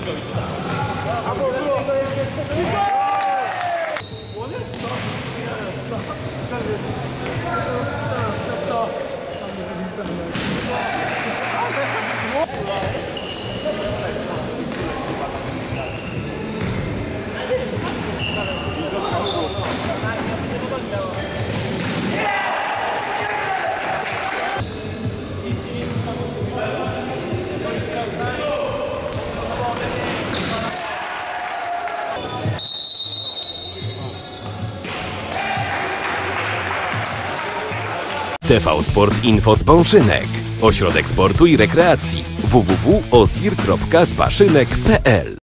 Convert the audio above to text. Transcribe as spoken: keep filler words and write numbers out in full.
T V Sport Info z Bąszynek. Ośrodek sportu i rekreacji. w w w kropka osir kropka zbaszynek kropka p l